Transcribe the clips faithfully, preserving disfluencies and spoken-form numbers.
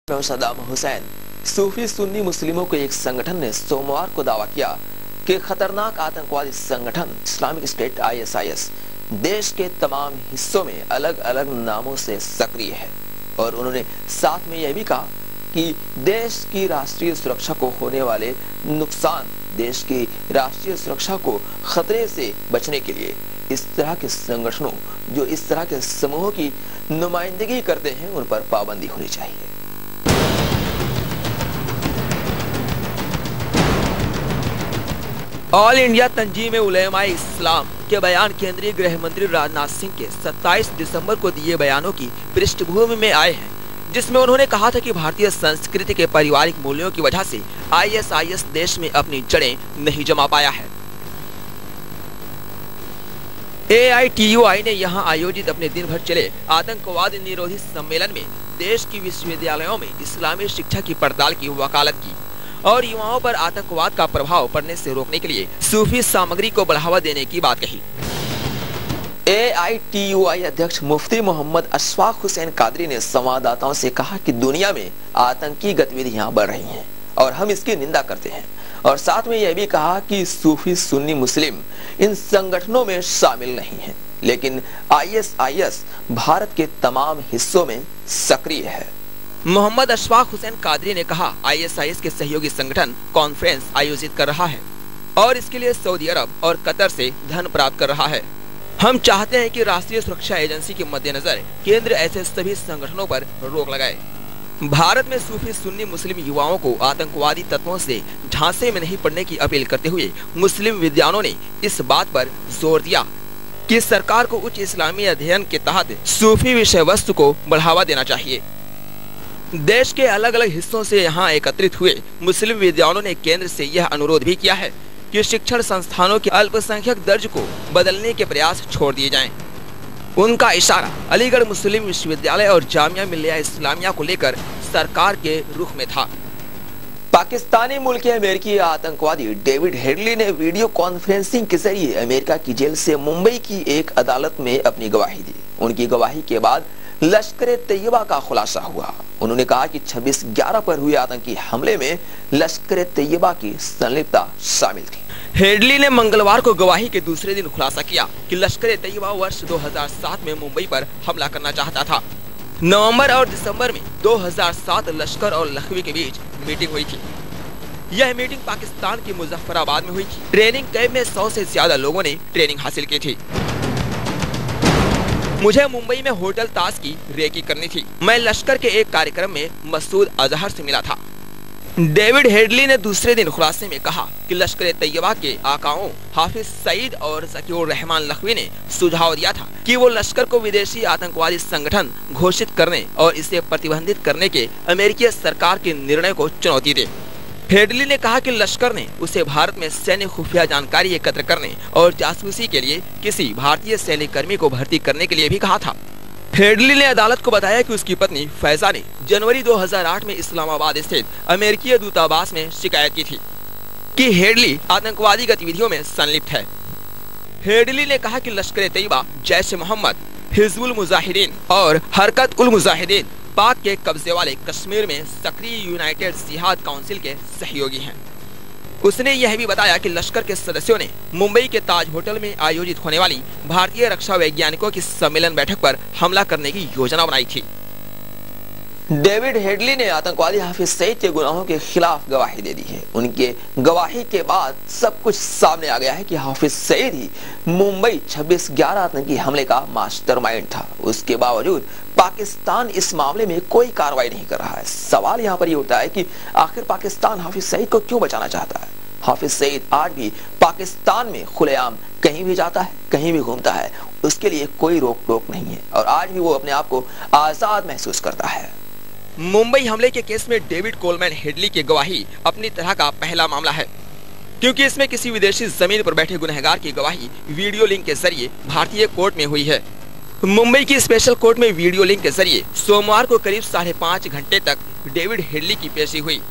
सद्दाम हुसैन। सूफी सुन्नी मुस्लिमों के एक संगठन ने सोमवार को दावा किया कि खतरनाक आतंकवादी संगठन Islamic State I S I S देश के तमाम हिस्सों में अलग अलग नामों से सक्रिय है और उन्होंने साथ में यह भी कहा कि देश की राष्ट्रीय सुरक्षा को होने वाले नुकसान, देश की राष्ट्रीय सुरक्षा को खतरे से बचने के लिए इस तरह के संगठनों जो इस तरह के समूहों की नुमाइंदगी करते हैं उन पर पाबंदी होनी चाहिए। ऑल इंडिया तंजीम उलेमा इस्लाम के बयान केंद्रीय गृह मंत्री राजनाथ सिंह के सत्ताईस दिसंबर को दिए बयानों की पृष्ठभूमि में आए हैं, जिसमें उन्होंने कहा था कि भारतीय संस्कृति के पारिवारिक मूल्यों की वजह से आई एस आई एस देश में अपनी जड़ें नहीं जमा पाया है। ए आई टी यू आई ने यहां आयोजित अपने दिन भर चले आतंकवाद निरोधी सम्मेलन में देश की विश्वविद्यालयों में इस्लामी शिक्षा की पड़ताल की वकालत की और युवाओं पर आतंकवाद का प्रभाव पड़ने से रोकने के लिए सूफी सामग्री को बढ़ावा देने की बात कही। ए आई टी यू आई अध्यक्ष मुफ्ती मोहम्मद अशफाक हुसैन कादरी ने संवाददाताओं से कहा कि दुनिया में आतंकी गतिविधियां बढ़ रही हैं और हम इसकी निंदा करते हैं और साथ में यह भी कहा कि सूफी सुन्नी मुस्लिम इन संगठनों में शामिल नहीं हैं, लेकिन I S I S Bharat के तमाम हिस्सों में सक्रिय है। मोहम्मद अशफाक हुसैन कादरी ने कहा, आई एस आई एस के सहयोगी संगठन कॉन्फ्रेंस आयोजित कर रहा है और इसके लिए सऊदी अरब और कतर से धन प्राप्त कर रहा है। हम चाहते हैं कि राष्ट्रीय सुरक्षा एजेंसी के मद्देनजर केंद्र ऐसे सभी संगठनों पर रोक लगाए। भारत में सूफी सुन्नी मुस्लिम युवाओं को आतंकवादी तत्वों से झांसे में नहीं पड़ने की अपील करते हुए मुस्लिम विद्वानों ने इस बात पर जोर दिया कि सरकार को उच्च इस्लामी अध्ययन के तहत सूफी विषय वस्तु को बढ़ावा देना चाहिए। देश के अलग अलग हिस्सों से यहाँ एकत्रित हुए मुस्लिम विद्वानों ने केंद्र से यह अनुरोध भी किया है कि शिक्षण संस्थानों के अल्पसंख्यक दर्ज को बदलने के प्रयास छोड़ दिए जाएं। उनका इशारा अलीगढ़ मुस्लिम विश्वविद्यालय और जामिया मिल्लिया इस्लामिया को लेकर सरकार के रुख में था। पाकिस्तानी मूल के अमेरिकी आतंकवादी डेविड हेडली ने वीडियो कॉन्फ्रेंसिंग के जरिए अमेरिका की जेल से मुंबई की एक अदालत में अपनी गवाही दी। उनकी गवाही के बाद लश्कर तैयबा का खुलासा हुआ। उन्होंने कहा कि छब्बीस ग्यारह पर हुए आतंकी हमले में लश्कर तैयबा की संलिप्तता शामिल थी। हेडली ने मंगलवार को गवाही के दूसरे दिन खुलासा किया कि लश्कर तैयबा वर्ष दो हज़ार सात में मुंबई पर हमला करना चाहता था। नवंबर और दिसंबर में दो हज़ार सात लश्कर और लखवी के बीच मीटिंग हुई थी। यह मीटिंग पाकिस्तान के मुजफ्फराबाद में हुई थी। ट्रेनिंग कैंप में सौ से ज्यादा लोगों ने ट्रेनिंग हासिल की थी। मुझे मुंबई में होटल ताज की रेकी करनी थी। मैं लश्कर के एक कार्यक्रम में मसूद अजहर से मिला था। डेविड हेडली ने दूसरे दिन खुलासे में कहा कि लश्कर तैयबा के आकाओं हाफिज सईद और ज़कीउर रहमान लखवी ने सुझाव दिया था कि वो लश्कर को विदेशी आतंकवादी संगठन घोषित करने और इसे प्रतिबंधित करने के अमेरिकी सरकार के निर्णय को चुनौती दे। हेडली ने कहा कि लश्कर ने उसे भारत में सैन्य खुफिया जानकारी एकत्र करने और जासूसी के लिए किसी भारतीय सैन्य कर्मी को भर्ती करने के लिए भी कहा था। हेडली ने अदालत को बताया कि उसकी पत्नी फैजा ने जनवरी दो हज़ार आठ में इस्लामाबाद स्थित अमेरिकी दूतावास में शिकायत की थी कि हेडली आतंकवादी गतिविधियों में संलिप्त है। हेडली ने कहा कि लश्कर तैयबा, जैश मोहम्मद, हिजबुल मुजाहिदीन और हरकत उल मुजाहिदीन पाक के कब्जे वाले कश्मीर में सक्रिय यूनाइटेड जिहाद काउंसिल के सहयोगी हैं। उसने यह भी बताया कि लश्कर के सदस्यों ने मुंबई के ताज होटल में आयोजित होने वाली भारतीय रक्षा वैज्ञानिकों की सम्मेलन बैठक पर हमला करने की योजना बनाई थी। डेविड हेडली ने आतंकवादी हाफिज सईद के गुनाहों के खिलाफ गवाही दे दी है। उनके गवाही के बाद सब कुछ सामने आ गया है कि हाफिज सईद ही मुंबई छब्बीस ग्यारह आतंकी हमले का मास्टरमाइंड था। उसके बावजूद पाकिस्तान इस मामले में कोई कार्रवाई नहीं कर रहा है। सवाल यहाँ पर ये उठता है कि आखिर पाकिस्तान हाफिज सईद को क्यों बचाना चाहता है। हाफिज सईद आज भी पाकिस्तान में खुलेआम कहीं भी जाता है, कहीं भी घूमता है, उसके लिए कोई रोक टोक नहीं है और आज भी वो अपने आप को आजाद महसूस करता है। मुंबई हमले के केस में डेविड कोलमैन हेडली की गवाही अपनी तरह का पहला मामला है, क्योंकि इसमें किसी विदेशी जमीन पर बैठे गुनहगार की गवाही वीडियो लिंक के जरिए भारतीय कोर्ट में हुई है। मुंबई की स्पेशल कोर्ट में वीडियो लिंक के जरिए सोमवार को करीब साढ़े पाँच घंटे तक डेविड हेडली की पेशी हुई।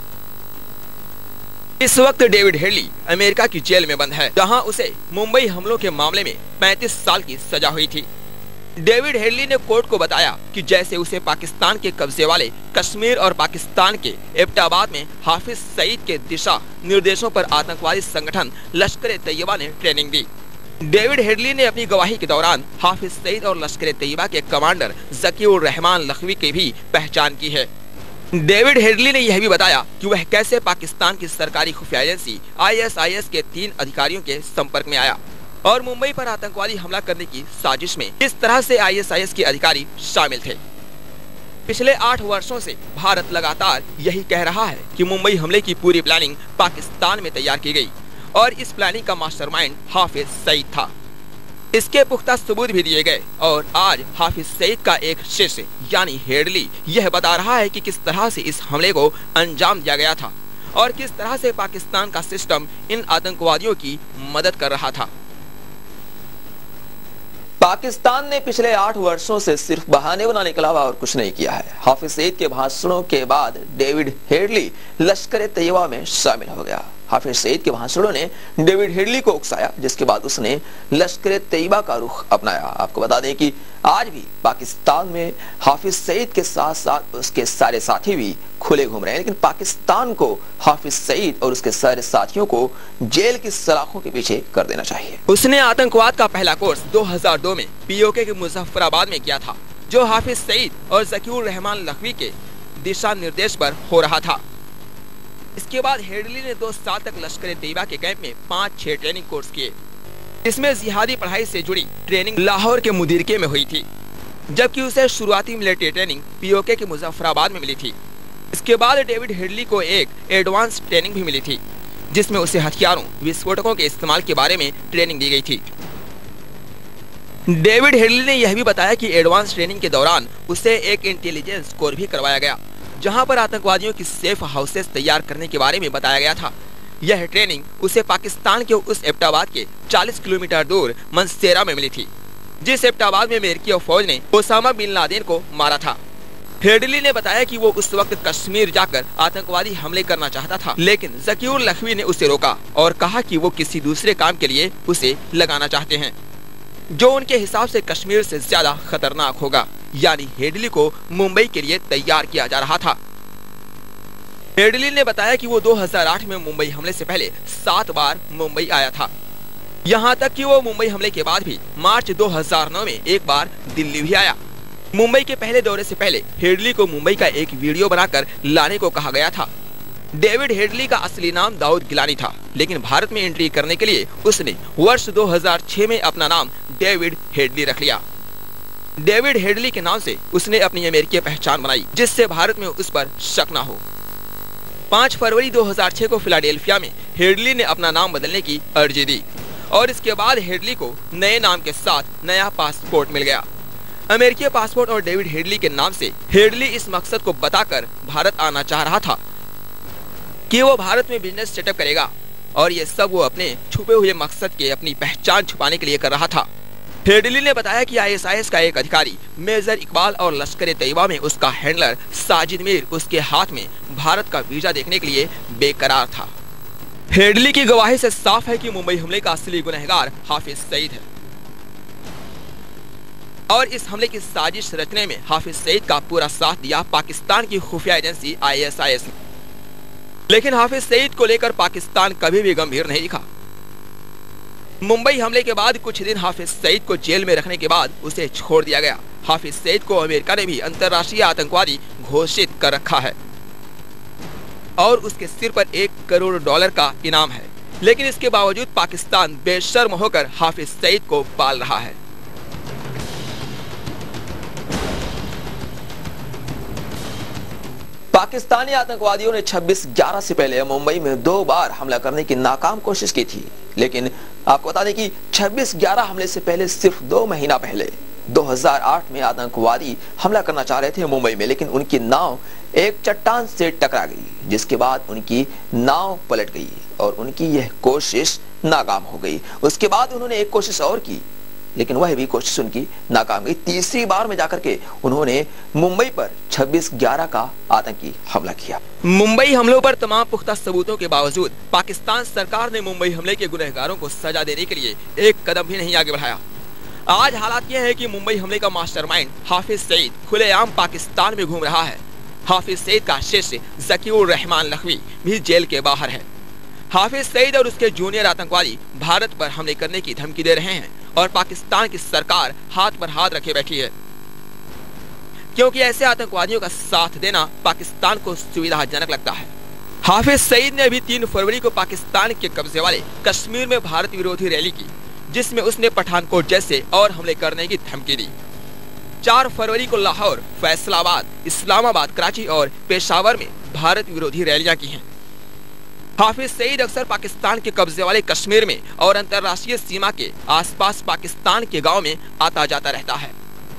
इस वक्त डेविड हेडली अमेरिका की जेल में बंद है, जहां उसे मुंबई हमलों के मामले में पैंतीस साल की सजा हुई थी। डेविड हेडली ने कोर्ट को बताया कि जैसे उसे पाकिस्तान के कब्जे वाले कश्मीर और पाकिस्तान के एबटाबाद में हाफिज सईद के दिशा निर्देशों पर आतंकवादी संगठन लश्कर ए तैयबा ने ट्रेनिंग दी। डेविड हेडली ने अपनी गवाही के दौरान हाफिज सईद और लश्कर ए तैयबा के कमांडर ज़कीउर रहमान लखवी की भी पहचान की है। डेविड हेडली ने यह भी बताया कि वह कैसे पाकिस्तान की सरकारी खुफिया agency I S I S के तीन अधिकारियों के संपर्क में आया और मुंबई पर आतंकवादी हमला करने की साजिश में इस तरह से आई एस आई एस के अधिकारी शामिल थे। पिछले आठ वर्षों से भारत लगातार यही कह रहा है कि मुंबई हमले की पूरी प्लानिंग पाकिस्तान में तैयार की गई और इस प्लानिंग का मास्टरमाइंड हाफिज सईद था। इसके पुख्ता सबूत भी दिए गए और आज हाफिज सईद का एक शिष्य यानी हेडली यह बता रहा है कि किस तरह से इस हमले को अंजाम दिया गया था और किस तरह से पाकिस्तान का सिस्टम इन आतंकवादियों की मदद कर रहा था। पाकिस्तान ने पिछले आठ वर्षों से सिर्फ बहाने बनाने के अलावा और कुछ नहीं किया है। हाफिज सईद के भाषणों के बाद डेविड हेडली लश्कर ए तैयबा में शामिल हो गया। हाफिज सईद के भाषणों ने डेविड हेडली को उकसाया, जिसके बाद उसने लश्कर ए तैयबा का रुख अपनाया। आपको बता दें कि आज भी पाकिस्तान में हाफिज सईद के साथ साथ उसके सारे साथी भी खुले घूम रहे हैं, लेकिन पाकिस्तान को हाफिज सईद और उसके सारे साथियों को जेल की सलाखों के पीछे कर देना चाहिए। उसने आतंकवाद का पहला कोर्स दो हज़ार दो में पी ओ के के मुजफ्फराबाद में किया था, जो हाफिज सईद और ज़कीउर रहमान लखवी के दिशा निर्देश पर हो रहा था। इसके बाद हेडली ने दो साल तक लश्कर ए तैयबा के कैंप में पाँच छह ट्रेनिंग कोर्स किए। इसमें जिहादी पढ़ाई से जुड़ी ट्रेनिंग लाहौर के मुदीरके में हुई थी, जबकि उसे शुरुआती मिलिट्री ट्रेनिंग पी ओ के के मुजफ्फराबाद में मिली थी। इसके बाद डेविड हेडली को एक एडवांस ट्रेनिंग भी मिली थी, जिसमें उसे हथियारों विस्फोटकों के इस्तेमाल के बारे में ट्रेनिंग दी गई थी। डेविड हेडली ने यह भी बताया कि एडवांस ट्रेनिंग के दौरान उसे एक इंटेलिजेंस कोर भी करवाया गया, जहां पर आतंकवादियों की सेफ हाउसेस तैयार करने के बारे में बताया गया था। यह ट्रेनिंग उसे पाकिस्तान के उस एबटाबाद के चालीस किलोमीटर दूर मंसेरा में मिली थी, जिस एबटाबाद में अमेरिकी फौज ने ओसामा बिन लादेन को मारा था। हेडली ने बताया कि वो उस वक्त कश्मीर जाकर आतंकवादी हमले करना चाहता था, लेकिन ज़कीउर लखवी ने उसे रोका और कहा कि वो किसी दूसरे काम के लिए उसे लगाना चाहते हैं, जो उनके हिसाब से कश्मीर से ज्यादा खतरनाक होगा। यानी हेडली को मुंबई के लिए तैयार किया जा रहा था। हेडली ने बताया कि वो दो हज़ार आठ में मुंबई हमले से पहले सात बार मुंबई आया था, यहाँ तक कि वो मुंबई हमले के बाद भी मार्च दो हज़ार नौ में एक बार दिल्ली भी आया। मुंबई के पहले दौरे से पहले हेडली को मुंबई का एक वीडियो बनाकर लाने को कहा गया था। डेविड हेडली का असली नाम दाऊद गिलानी था, लेकिन भारत में एंट्री करने के लिए उसने वर्ष दो हज़ार छह में अपना नाम डेविड हेडली रख लिया। डेविड हेडली के नाम से उसने अपनी अमेरिकी पहचान बनाई, जिससे भारत में उस पर शक न हो। पाँच फरवरी दो हज़ार छह को फिलाडेल्फिया में हेडली ने अपना नाम बदलने की अर्जी दी और इसके बाद हेडली को नए नाम के साथ नया पासपोर्ट मिल गया। अमेरिकी पासपोर्ट और डेविड हेडली के नाम से हेडली इस मकसद को बताकर भारत आना चाह रहा था कि वो भारत में बिजनेस सेटअप करेगा, और ये सब वो अपने छुपे हुए मकसद के अपनी पहचान छुपाने के लिए कर रहा था। हेडली ने बताया कि आई एस आई एस का एक अधिकारी मेजर इकबाल और लश्कर ए तैयबा में उसका हैंडलर साजिद मीर उसके हाथ में भारत का वीजा देखने के लिए बेकरार था। हेडली की गवाही से साफ है कि मुंबई हमले का असली गुनहगार हाफिज सईद है और इस हमले की साजिश रचने में हाफिज सईद का पूरा साथ दिया पाकिस्तान की खुफिया agency I S I S ने। लेकिन हाफिज सईद को लेकर पाकिस्तान कभी भी गंभीर नहीं दिखा। मुंबई हमले के बाद कुछ दिन हाफिज सईद को जेल में रखने के बाद उसे छोड़ दिया गया। हाफिज सईद को अमेरिका ने भी अंतर्राष्ट्रीय आतंकवादी घोषित कर रखा है और उसके सिर पर एक करोड़ डॉलर का इनाम है, लेकिन इसके बावजूद पाकिस्तान बेशर्म होकर हाफिज सईद को पाल रहा है। पाकिस्तानी आतंकवादियों ने छब्बीस ग्यारह से पहले मुंबई में दो बार हमला करने की नाकाम कोशिश की थी, लेकिन आपको बता दें कि छब्बीस ग्यारह हमले से पहले सिर्फ दो महीना पहले दो हज़ार आठ में आतंकवादी हमला करना चाह रहे थे मुंबई में, लेकिन उनकी नाव एक चट्टान से टकरा गई, जिसके बाद उनकी नाव पलट गई और उनकी यह कोशिश नाकाम हो गई। उसके बाद उन्होंने एक कोशिश और की, लेकिन वह भी कोशिश उनकी नाकाम गई। तीसरी बार में जाकर के उन्होंने मुंबई पर छब्बीस ग्यारह का आतंकी हमला किया। मुंबई हमलों पर तमाम पुख्ता सबूतों के बावजूद पाकिस्तान सरकार ने मुंबई हमले के गुनहगारों को सजा देने के लिए एक कदम भी नहीं आगे बढ़ाया। आज हालात यह है कि मुंबई हमले का मास्टरमाइंड हाफिज सईद खुलेआम पाकिस्तान में घूम रहा है। हाफिज सईद का शिष्य ज़कीउर रहमान लखवी भी जेल के बाहर है। हाफिज सईद और उसके जूनियर आतंकवादी भारत पर हमले करने की धमकी दे रहे हैं और पाकिस्तान की सरकार हाथ पर हाथ रखे बैठी है, क्योंकि ऐसे आतंकवादियों का साथ देना पाकिस्तान को सुविधाजनक लगता है। हाफिज सईद ने अभी तीन फरवरी को पाकिस्तान के कब्जे वाले कश्मीर में भारत विरोधी रैली की, जिसमें उसने पठानकोट जैसे और हमले करने की धमकी दी। चार फरवरी को लाहौर, फैसलाबाद, इस्लामाबाद, कराची और पेशावर में भारत विरोधी रैलियां की हैं। हाफिज सईद अक्सर पाकिस्तान के कब्जे वाले कश्मीर में और अंतर्राष्ट्रीय सीमा के आसपास पाकिस्तान के गांव में आता जाता रहता है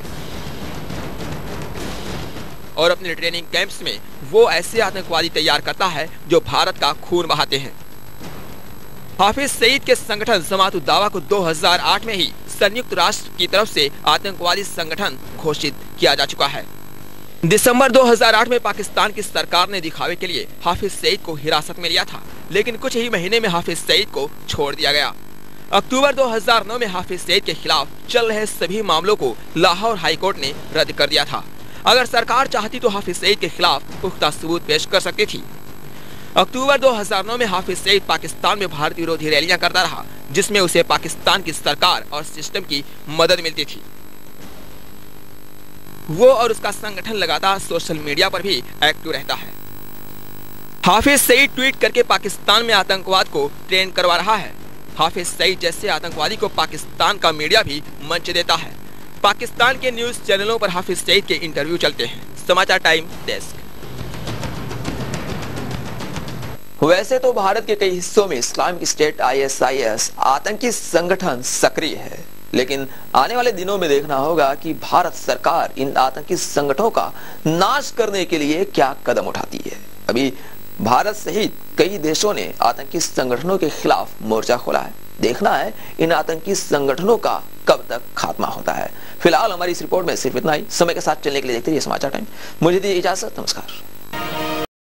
और अपने ट्रेनिंग कैंप्स में वो ऐसे आतंकवादी तैयार करता है जो भारत का खून बहाते हैं। हाफिज सईद के संगठन जमात उद दावा को दो हज़ार आठ में ही संयुक्त राष्ट्र की तरफ से आतंकवादी संगठन घोषित किया जा चुका है। दिसंबर दो हज़ार आठ में पाकिस्तान की सरकार ने दिखावे के लिए हाफिज सईद को हिरासत में लिया था, लेकिन कुछ ही महीने में हाफिज सईद को छोड़ दिया गया। अक्टूबर दो हज़ार नौ में हाफिज सईद के खिलाफ चल रहे सभी मामलों को लाहौर हाईकोर्ट ने रद्द कर दिया था। अगर सरकार चाहती तो हाफिज सईद के खिलाफ पुख्ता सबूत पेश कर सकती थी। अक्टूबर दो हज़ार नौ में हाफिज सईद पाकिस्तान में भारत विरोधी रैलियां करता रहा, जिसमें उसे पाकिस्तान की सरकार और सिस्टम की मदद मिलती थी। वो और उसका संगठन लगातार सोशल मीडिया पर भी एक्टिव रहता है। हाफिज सईद ट्वीट करके पाकिस्तान में आतंकवाद को ट्रेंड करवा रहा है। हाफिज सईद जैसे आतंकवादी को पाकिस्तान का मीडिया भी मंच देता है। पाकिस्तान के न्यूज चैनलों पर हाफिज सईद के इंटरव्यू चलते हैं। समाचार टाइम डेस्क। वैसे तो भारत के कई हिस्सों में Islamic State I S I S आतंकी संगठन सक्रिय है, लेकिन आने वाले दिनों में देखना होगा कि भारत सरकार इन आतंकी संगठनों का नाश करने के लिए क्या कदम उठाती है। अभी भारत सहित कई देशों ने आतंकी संगठनों के खिलाफ मोर्चा खोला है। देखना है इन आतंकी संगठनों का कब तक खात्मा होता है। फिलहाल हमारी इस रिपोर्ट में सिर्फ इतना ही। समय के साथ चलने के लिए देखते रहिए समाचार टाइम। मुझे दी इजाजत, नमस्कार।